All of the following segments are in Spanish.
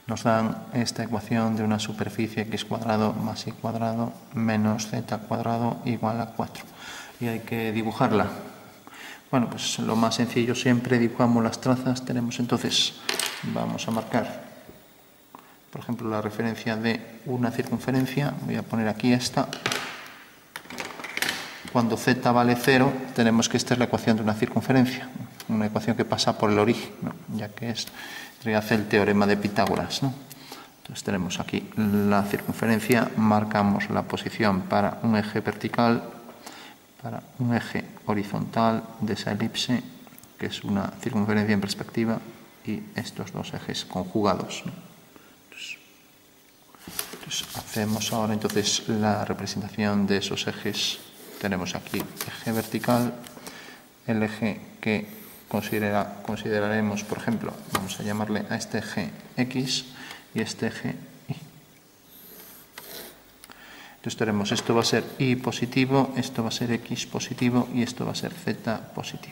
nos dan esta ecuación de una superficie x cuadrado más y cuadrado menos z cuadrado igual a 4. Y hay que dibujarla. Bueno, pues lo más sencillo, siempre dibujamos las trazas. Tenemos entonces, vamos a marcar, por ejemplo, la referencia de una circunferencia. Voy a poner aquí esta. Cuando z vale 0, tenemos que esta es la ecuación de una circunferencia, una ecuación que pasa por el origen, ¿no? Ya que hace el teorema de Pitágoras, ¿no? Entonces tenemos aquí la circunferencia, marcamos la posición para un eje vertical, para un eje horizontal de esa elipse, que es una circunferencia en perspectiva, y estos dos ejes conjugados, ¿no? Entonces hacemos ahora entonces la representación de esos ejes. Tenemos aquí eje vertical, el eje que consideraremos, por ejemplo, vamos a llamarle a este eje X y este eje Y. Entonces tenemos, esto va a ser Y positivo, esto va a ser X positivo y esto va a ser Z positivo.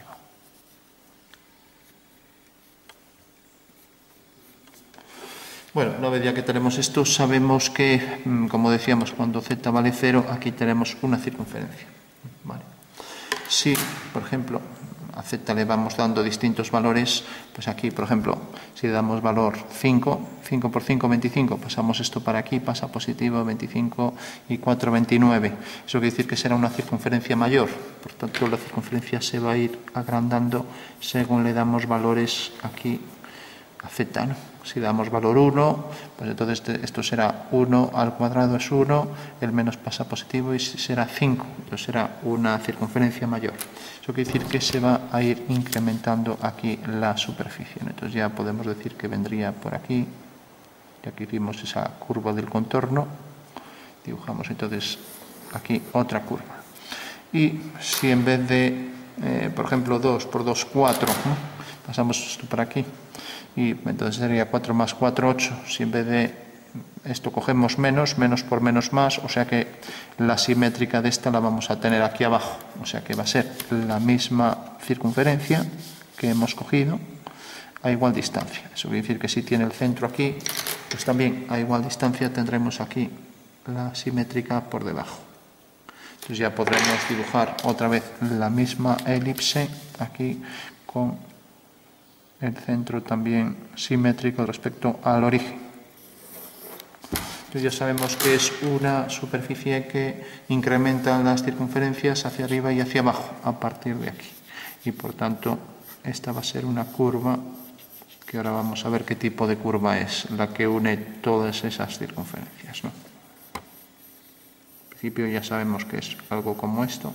Bueno, una vez ya que tenemos esto, sabemos que, como decíamos, cuando z vale 0, aquí tenemos una circunferencia. ¿Vale? Si, por ejemplo, a z le vamos dando distintos valores, pues aquí, por ejemplo, si le damos valor 5, 5 por 5, 25, pasamos esto para aquí, pasa positivo, 25 y 4, 29. Eso quiere decir que será una circunferencia mayor. Por tanto, la circunferencia se va a ir agrandando según le damos valores aquí a z, ¿no? Si damos valor 1, pues entonces esto será 1 al cuadrado es 1, el menos pasa positivo y será 5, entonces será una circunferencia mayor. Eso quiere decir que se va a ir incrementando aquí la superficie, ¿no? Entonces ya podemos decir que vendría por aquí, ya que hicimos esa curva del contorno, dibujamos entonces aquí otra curva. Y si en vez de, por ejemplo, 2 por 2, 4, ¿no? Pasamos esto por aquí, y entonces sería 4 más 4, 8. Si en vez de esto cogemos menos, menos por menos más, o sea que la simétrica de esta la vamos a tener aquí abajo. O sea que va a ser la misma circunferencia que hemos cogido a igual distancia. Eso quiere decir que si tiene el centro aquí, pues también a igual distancia tendremos aquí la simétrica por debajo. Entonces ya podremos dibujar otra vez la misma elipse aquí con el centro también simétrico respecto al origen. Entonces ya sabemos que es una superficie que incrementa las circunferencias hacia arriba y hacia abajo a partir de aquí. Y por tanto, esta va a ser una curva que ahora vamos a ver qué tipo de curva es, la que une todas esas circunferencias, ¿no? En principio ya sabemos que es algo como esto.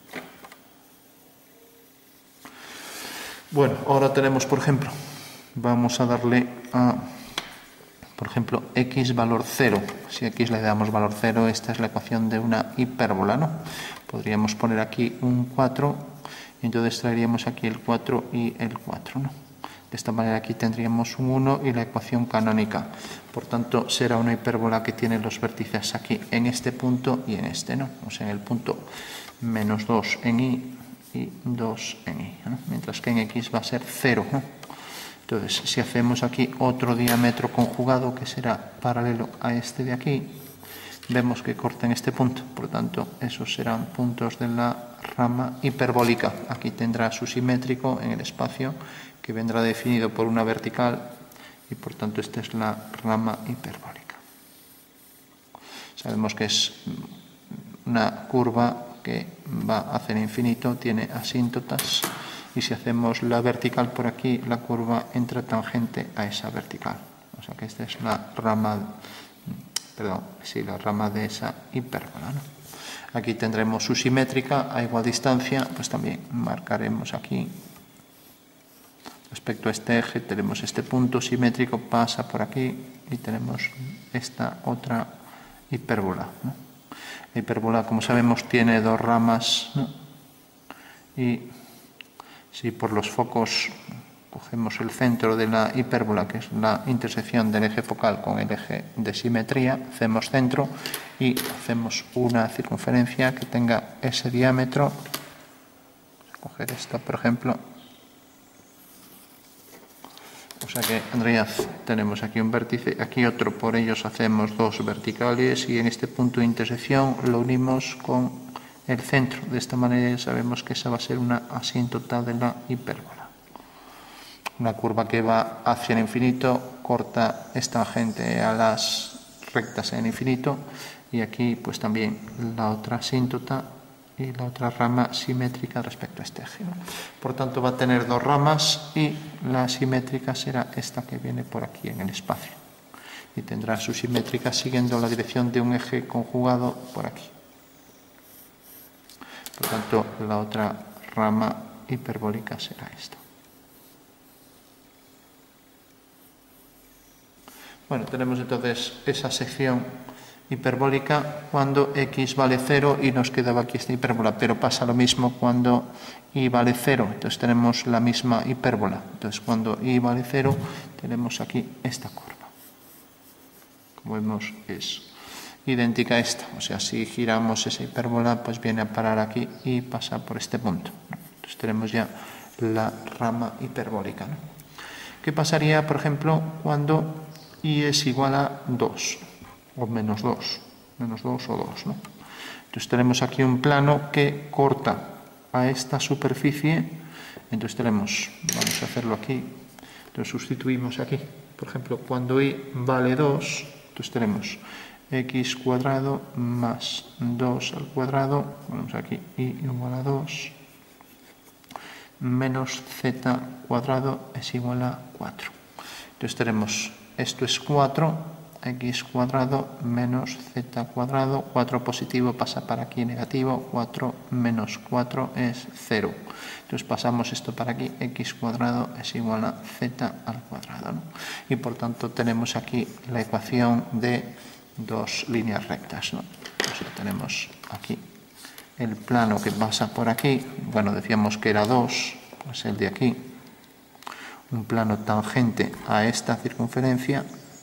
Bueno, ahora tenemos, por ejemplo, vamos a darle a, por ejemplo, x valor 0. Si x le damos valor 0, esta es la ecuación de una hipérbola, ¿no? Podríamos poner aquí un 4, y entonces traeríamos aquí el 4 y el 4, ¿no? De esta manera aquí tendríamos un 1 y la ecuación canónica. Por tanto, será una hipérbola que tiene los vértices aquí en este punto y en este, ¿no? O sea, en el punto menos 2 en y 2 en y, ¿no? Mientras que en x va a ser 0, ¿no? Entonces, si hacemos aquí otro diámetro conjugado que será paralelo a este de aquí, vemos que corta en este punto. Por lo tanto, esos serán puntos de la rama hiperbólica. Aquí tendrá su simétrico en el espacio que vendrá definido por una vertical y por tanto esta es la rama hiperbólica. Sabemos que es una curva que va hacia el infinito, tiene asíntotas, y si hacemos la vertical por aquí, la curva entra tangente a esa vertical. O sea que esta es la rama, la rama de esa hipérbola, ¿no? Aquí tendremos su simétrica a igual distancia, pues también marcaremos aquí. Respecto a este eje tenemos este punto simétrico, pasa por aquí y tenemos esta otra hipérbola, ¿no? La hipérbola, como sabemos, tiene dos ramas, ¿no? Y si por los focos cogemos el centro de la hipérbola, que es la intersección del eje focal con el eje de simetría, hacemos centro y hacemos una circunferencia que tenga ese diámetro. Vamos a coger esta, por ejemplo. O sea que en realidad tenemos aquí un vértice, aquí otro, por ellos hacemos dos verticales y en este punto de intersección lo unimos con el centro. De esta manera sabemos que esa va a ser una asíntota de la hipérbola. Una curva que va hacia el infinito, corta es tangente a las rectas en el infinito y aquí pues también la otra asíntota y la otra rama simétrica respecto a este eje, ¿no? Por tanto va a tener dos ramas y la simétrica será esta que viene por aquí en el espacio y tendrá su simétrica siguiendo la dirección de un eje conjugado por aquí. Por tanto la otra rama hiperbólica será esta. Bueno, tenemos entonces esa sección hiperbólica cuando x vale 0 y nos quedaba aquí esta hipérbola, pero pasa lo mismo cuando y vale 0, entonces tenemos la misma hipérbola. Entonces cuando y vale 0 tenemos aquí esta curva. Como vemos es idéntica a esta, o sea, si giramos esa hipérbola pues viene a parar aquí y pasa por este punto. Entonces tenemos ya la rama hiperbólica, ¿no? ¿Qué pasaría, por ejemplo, cuando y es igual a 2? O menos 2 o 2, ¿no? Entonces tenemos aquí un plano que corta a esta superficie, entonces tenemos, vamos a hacerlo aquí, entonces sustituimos aquí, por ejemplo, cuando y vale 2, entonces tenemos x cuadrado más 2 al cuadrado, ponemos aquí y igual a 2, menos z cuadrado es igual a 4. Entonces tenemos, esto es 4, x cuadrado menos z cuadrado, 4 positivo pasa para aquí negativo, 4 menos 4 es 0. Entonces pasamos esto para aquí, x cuadrado es igual a z al cuadrado, ¿no? Y por tanto tenemos aquí la ecuación de dos líneas rectas, ¿no? O sea, tenemos aquí el plano que pasa por aquí, bueno, decíamos que era 2, pues el de aquí, un plano tangente a esta circunferencia.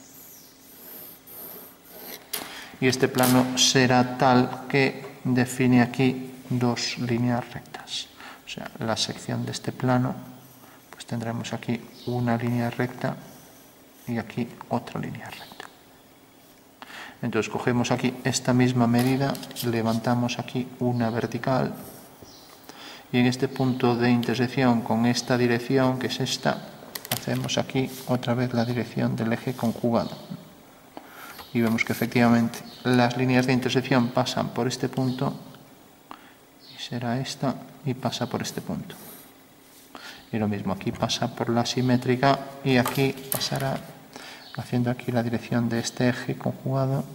Y este plano será tal que define aquí dos líneas rectas. O sea, la sección de este plano, pues tendremos aquí una línea recta y aquí otra línea recta. Entonces cogemos aquí esta misma medida, levantamos aquí una vertical y en este punto de intersección con esta dirección, que es esta, hacemos aquí otra vez la dirección del eje conjugado. Y vemos que efectivamente las líneas de intersección pasan por este punto y será esta y pasa por este punto. Y lo mismo, aquí pasa por la simétrica y aquí pasará haciendo aquí la dirección de este eje conjugado.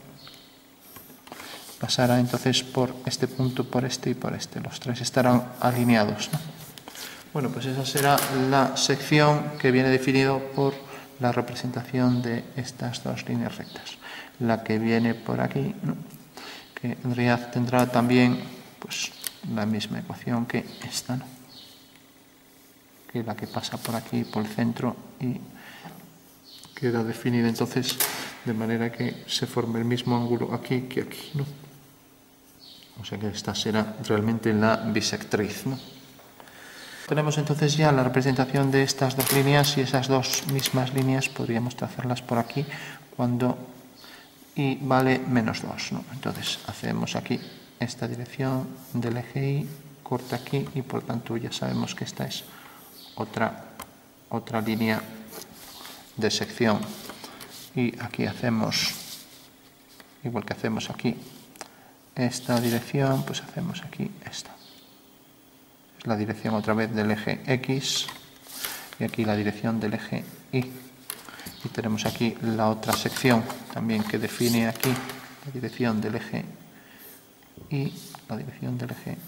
Pasará entonces por este punto, por este y por este. Los tres estarán alineados, ¿no? Bueno, pues esa será la sección que viene definido por la representación de estas dos líneas rectas. La que viene por aquí, ¿no? Que en realidad tendrá también pues, la misma ecuación que esta, ¿no? Que la que pasa por aquí, por el centro, y queda definida entonces de manera que se forme el mismo ángulo aquí que aquí, ¿no? O sea que esta será realmente la bisectriz, ¿no? Tenemos entonces ya la representación de estas dos líneas y esas dos mismas líneas podríamos trazarlas por aquí cuando y vale menos 2, ¿no? Entonces hacemos aquí esta dirección del eje y corta aquí y por tanto ya sabemos que esta es otra línea de sección y aquí hacemos igual que hacemos aquí esta dirección, pues hacemos aquí esta. Es la dirección otra vez del eje X y aquí la dirección del eje Y. Y tenemos aquí la otra sección también que define aquí la dirección del eje Y, la dirección del eje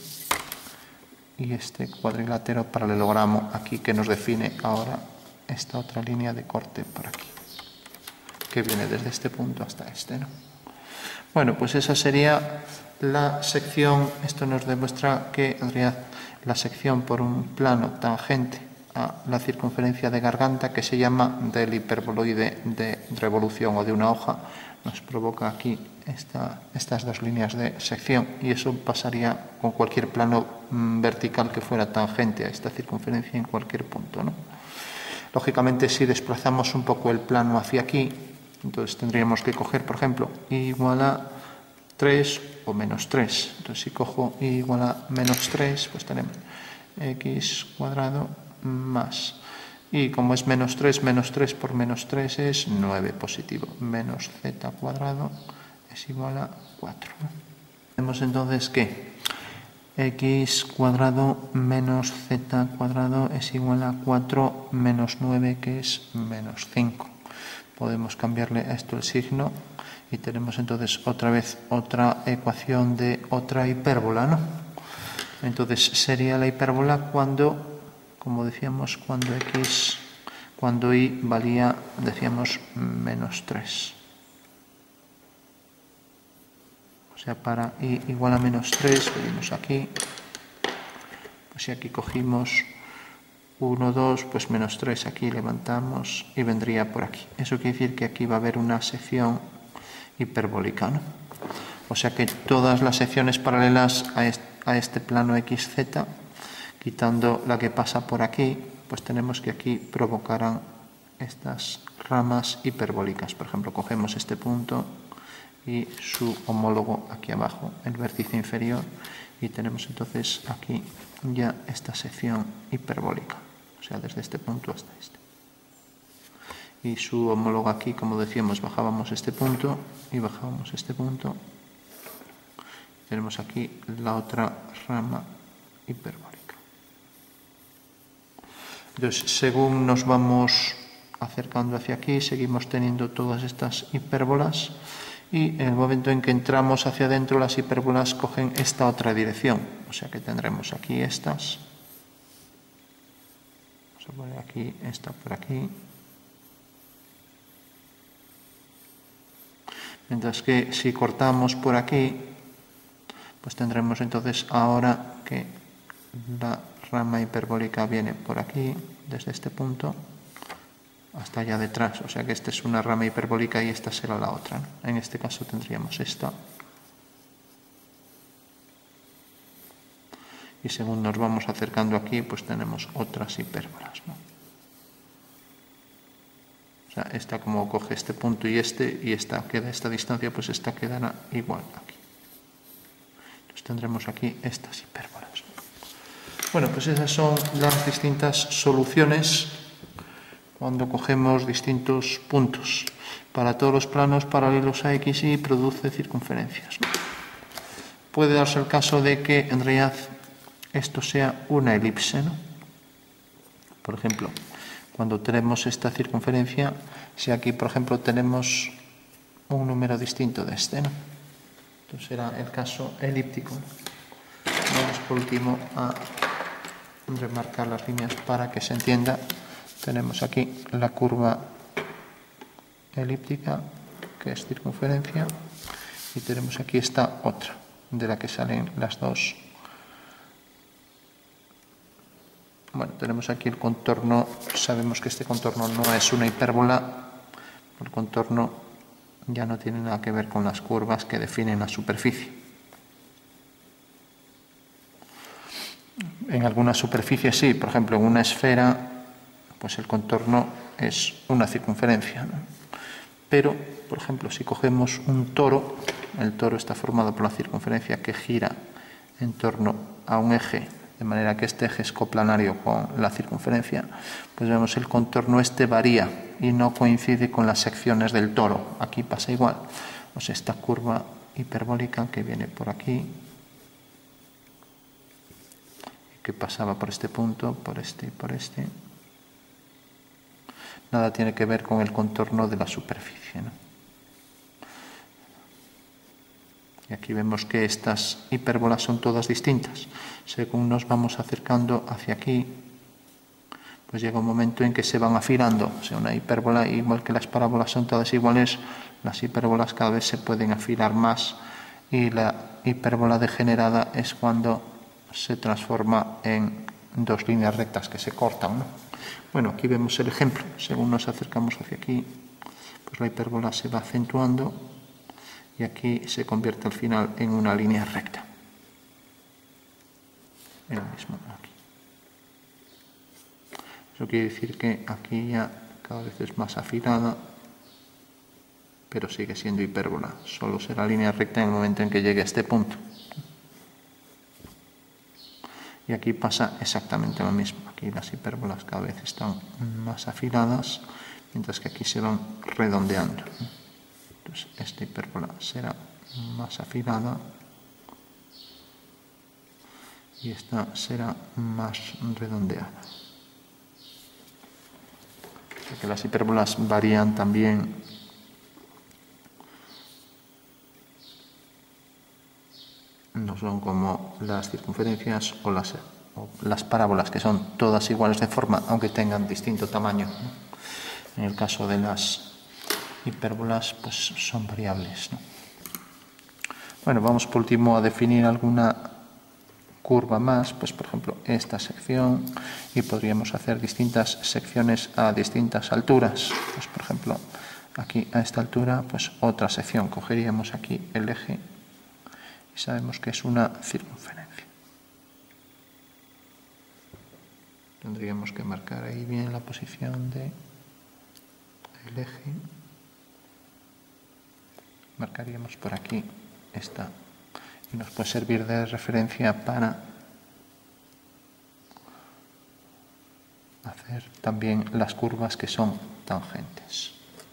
y este cuadrilátero paralelogramo aquí que nos define ahora esta otra línea de corte por aquí, que viene desde este punto hasta este, ¿no? Bueno, pues esa sería la sección, esto nos demuestra que en realidad la sección por un plano tangente a la circunferencia de garganta que se llama del hiperboloide de revolución o de una hoja, nos provoca aquí estas dos líneas de sección y eso pasaría con cualquier plano vertical que fuera tangente a esta circunferencia en cualquier punto, ¿no? Lógicamente, si desplazamos un poco el plano hacia aquí, entonces tendríamos que coger, por ejemplo, y igual a 3 o menos 3. Entonces, si cojo y igual a menos 3, pues tenemos x cuadrado más. Y como es menos 3 por menos 3 es 9 positivo. Menos z cuadrado es igual a 4. Tenemos entonces que x cuadrado menos z cuadrado es igual a 4 menos 9, que es menos 5. Podemos cambiarle a esto el signo y tenemos entonces otra vez otra ecuación de otra hipérbola, ¿no? Entonces sería la hipérbola cuando, como decíamos, cuando y valía, decíamos, menos 3. O sea, para y igual a menos 3, venimos aquí. Pues si aquí cogimos 1, 2, pues menos 3 aquí levantamos y vendría por aquí. Eso quiere decir que aquí va a haber una sección hiperbólica, ¿no? O sea que todas las secciones paralelas a este plano XZ, quitando la que pasa por aquí, pues tenemos que aquí provocarán estas ramas hiperbólicas. Por ejemplo, cogemos este punto y su homólogo aquí abajo, el vértice inferior, y tenemos entonces aquí ya esta sección hiperbólica, o sea, desde este punto hasta este. Y su homólogo aquí, como decíamos, bajábamos este punto y bajábamos este punto. Tenemos aquí la otra rama hiperbólica. Entonces, según nos vamos acercando hacia aquí, seguimos teniendo todas estas hipérbolas y en el momento en que entramos hacia adentro, las hipérbolas cogen esta otra dirección. O sea que tendremos aquí estas. Vamos a poner aquí esta por aquí. Mientras que si cortamos por aquí, pues tendremos entonces ahora que la rama hiperbólica viene por aquí, desde este punto hasta allá detrás. O sea que esta es una rama hiperbólica y esta será la otra, ¿no? En este caso tendríamos esta. Y según nos vamos acercando aquí, pues tenemos otras hipérbolas, ¿no? O sea, esta como coge este punto y esta queda a esta distancia, pues esta quedará igual aquí. Entonces tendremos aquí estas hipérbolas. Bueno, pues esas son las distintas soluciones cuando cogemos distintos puntos. Para todos los planos paralelos a X y produce circunferencias, ¿no? Puede darse el caso de que en realidad esto sea una elipse, ¿no? Por ejemplo, cuando tenemos esta circunferencia, si aquí, por ejemplo, tenemos un número distinto de este, ¿no? Entonces será el caso elíptico. Vamos por último a remarcar las líneas para que se entienda. Tenemos aquí la curva elíptica, que es circunferencia, y tenemos aquí esta otra, de la que salen las dos. Bueno, tenemos aquí el contorno. Sabemos que este contorno no es una hipérbola. El contorno ya no tiene nada que ver con las curvas que definen la superficie. En algunas superficies sí, por ejemplo en una esfera, pues el contorno es una circunferencia, ¿no? Pero, por ejemplo, si cogemos un toro, el toro está formado por la circunferencia que gira en torno a un eje, de manera que este eje es coplanario con la circunferencia, pues vemos el contorno este varía y no coincide con las secciones del toro. Aquí pasa igual. O sea, esta curva hiperbólica que viene por aquí, que pasaba por este punto, por este y por este, nada tiene que ver con el contorno de la superficie, ¿no? Y aquí vemos que estas hipérbolas son todas distintas. Según nos vamos acercando hacia aquí, pues llega un momento en que se van afilando. O sea, una hipérbola, igual que las parábolas son todas iguales, las hipérbolas cada vez se pueden afilar más, y la hipérbola degenerada es cuando se transforma en dos líneas rectas que se cortan, ¿no? Bueno, aquí vemos el ejemplo. Según nos acercamos hacia aquí, pues la hipérbola se va acentuando y aquí se convierte al final en una línea recta. Es lo mismo aquí. Eso quiere decir que aquí ya cada vez es más afilada, pero sigue siendo hipérbola. Solo será línea recta en el momento en que llegue a este punto. Y aquí pasa exactamente lo mismo. Aquí las hipérbolas cada vez están más afiladas, mientras que aquí se van redondeando. Entonces, esta hipérbola será más afilada y esta será más redondeada. Porque las hipérbolas varían también no son como las circunferencias o las parábolas, que son todas iguales de forma, aunque tengan distinto tamaño. En el caso de las hipérbolas, pues son variables, ¿no? Bueno, vamos por último a definir alguna curva más, pues por ejemplo esta sección, y podríamos hacer distintas secciones a distintas alturas. Pues por ejemplo aquí a esta altura, pues otra sección, cogeríamos aquí el eje y sabemos que es una circunferencia. Tendríamos que marcar ahí bien la posición del eje. Marcaríamos por aquí esta y nos puede servir de referencia para hacer también las curvas que son tangentes.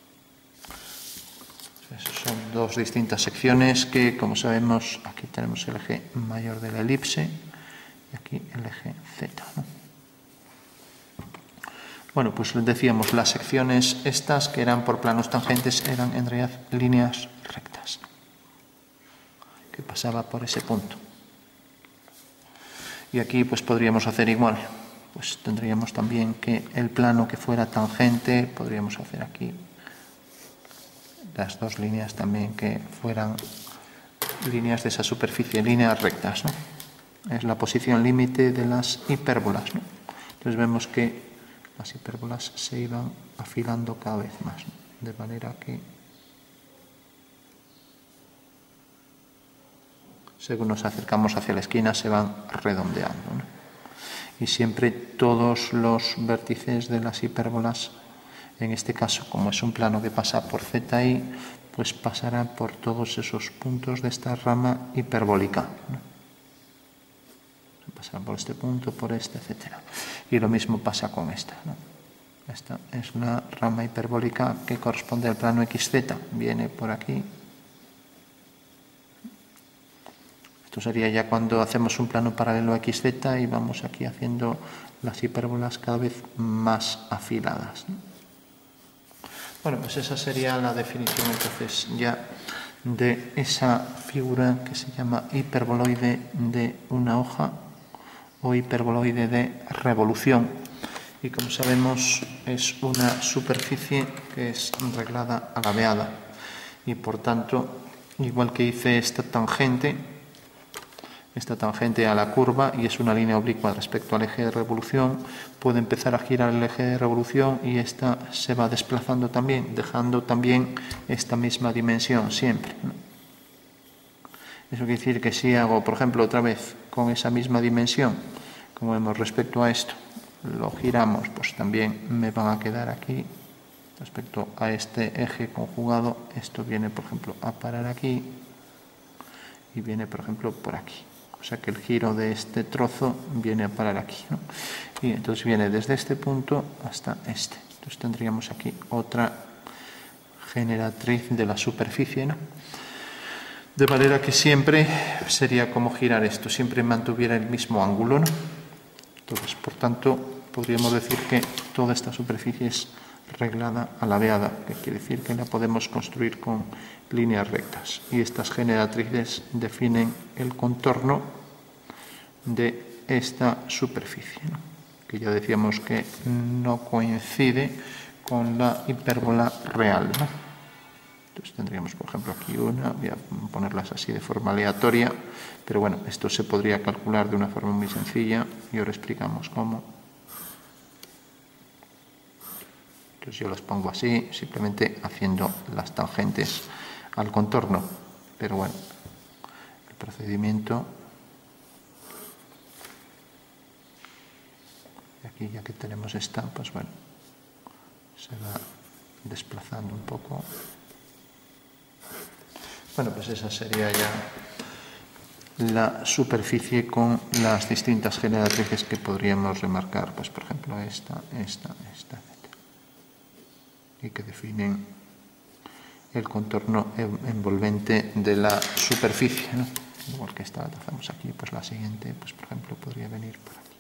Esas son dos distintas secciones que, como sabemos, aquí tenemos el eje mayor de la elipse y aquí el eje Z, ¿no? Bueno, pues decíamos, las secciones estas que eran por planos tangentes eran en realidad líneas rectas, que pasaba por ese punto. Y aquí pues podríamos hacer igual, pues tendríamos también que el plano que fuera tangente, podríamos hacer aquí las dos líneas también que fueran líneas de esa superficie, líneas rectas, ¿no? Es la posición límite de las hipérbolas, ¿no? Entonces vemos que las hipérbolas se iban afilando cada vez más, ¿no? De manera que según nos acercamos hacia la esquina se van redondeando, ¿no? Y siempre todos los vértices de las hipérbolas, en este caso como es un plano que pasa por ZI, pues pasará por todos esos puntos de esta rama hiperbólica, ¿no? Pasará por este punto, por este, etc. Y lo mismo pasa con esta, ¿no? Esta es una rama hiperbólica que corresponde al plano XZ, viene por aquí. Esto sería ya cuando hacemos un plano paralelo a XZ y vamos aquí haciendo las hipérbolas cada vez más afiladas, ¿no? Bueno, pues esa sería la definición entonces ya de esa figura que se llama hiperboloide de una hoja o hiperboloide de revolución. Y como sabemos es una superficie que es reglada a la veada y por tanto, igual que hice esta tangente a la curva y es una línea oblicua respecto al eje de revolución, puede empezar a girar el eje de revolución y esta se va desplazando también, dejando también esta misma dimensión siempre, ¿no? Eso quiere decir que si hago, por ejemplo, otra vez con esa misma dimensión, como vemos respecto a esto, lo giramos, pues también me van a quedar aquí respecto a este eje conjugado. Esto viene, por ejemplo, a parar aquí y viene, por ejemplo, por aquí. O sea que el giro de este trozo viene a parar aquí, ¿no? Y entonces viene desde este punto hasta este. Entonces tendríamos aquí otra generatriz de la superficie, ¿no? De manera que siempre sería como girar esto, siempre mantuviera el mismo ángulo, ¿no? Entonces, por tanto, podríamos decir que toda esta superficie es reglada a la veada, que quiere decir que la podemos construir con líneas rectas. Y estas generatrices definen el contorno de esta superficie, ¿no? Que ya decíamos que no coincide con la hipérbola real, ¿no? Entonces tendríamos, por ejemplo, aquí una, voy a ponerlas así de forma aleatoria, pero bueno, esto se podría calcular de una forma muy sencilla y ahora explicamos cómo. Entonces yo las pongo así, simplemente haciendo las tangentes al contorno, pero bueno, el procedimiento Aquí ya que tenemos esta, pues bueno, se va desplazando un poco. Bueno, pues esa sería ya la superficie con las distintas generatrices que podríamos remarcar, pues por ejemplo esta, etc. Y que definen el contorno envolvente de la superficie, ¿no? Igual que esta la trazamos aquí, pues la siguiente, pues por ejemplo podría venir por aquí.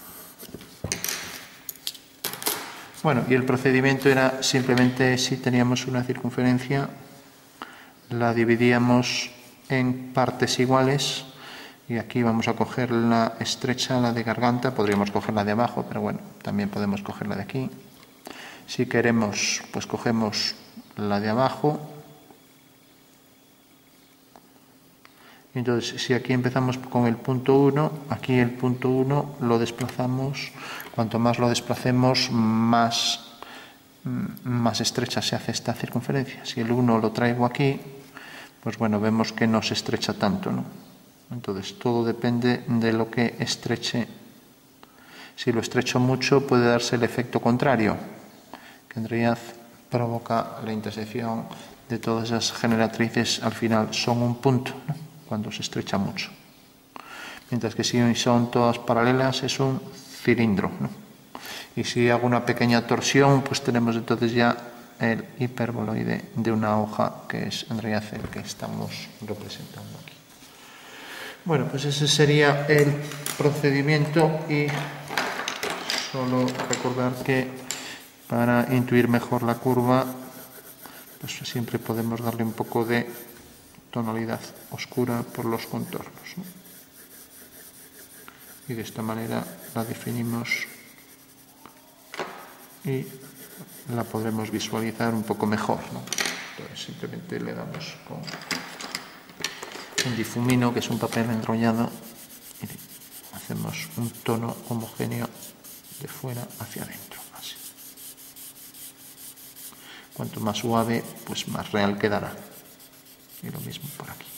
Bueno, y el procedimiento era simplemente, si teníamos una circunferencia, la dividíamos en partes iguales, y aquí vamos a coger la estrecha, la de garganta, podríamos coger la de abajo, pero bueno, también podemos coger la de aquí. Si queremos, pues cogemos la de abajo. Entonces, si aquí empezamos con el punto 1, aquí el punto 1 lo desplazamos, cuanto más lo desplacemos, más estrecha se hace esta circunferencia. Si el 1 lo traigo aquí, pues bueno, vemos que no se estrecha tanto, ¿no? Entonces, todo depende de lo que estreche. Si lo estrecho mucho, puede darse el efecto contrario, que en realidad provoca la intersección de todas esas generatrices, al final son un punto, ¿no? Cuando se estrecha mucho. Mientras que si son todas paralelas, es un cilindro, ¿no? Y si hago una pequeña torsión, pues tenemos entonces ya el hiperboloide de una hoja, que es en realidad el que estamos representando aquí. Bueno, pues ese sería el procedimiento, y solo recordar que para intuir mejor la curva, pues siempre podemos darle un poco de tonalidad oscura por los contornos, ¿no? Y de esta manera la definimos y la podremos visualizar un poco mejor, ¿no? Entonces simplemente le damos con un difumino, que es un papel enrollado, y hacemos un tono homogéneo de fuera hacia adentro, así. Cuanto más suave, pues más real quedará. Y lo mismo por aquí.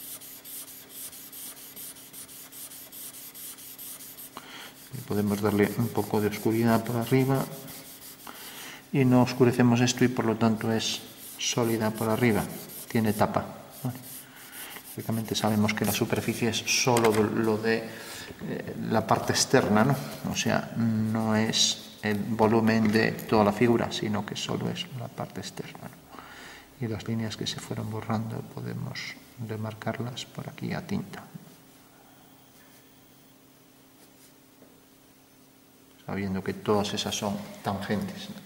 Y podemos darle un poco de oscuridad por arriba, y no oscurecemos esto, y por lo tanto es sólida por arriba, tiene tapa, ¿vale? Lógicamente sabemos que la superficie es solo lo de la parte externa, ¿no? O sea, no es el volumen de toda la figura, sino que solo es la parte externa, ¿no? Y las líneas que se fueron borrando podemos remarcarlas por aquí a tinta, sabiendo que todas esas son tangentes, ¿no?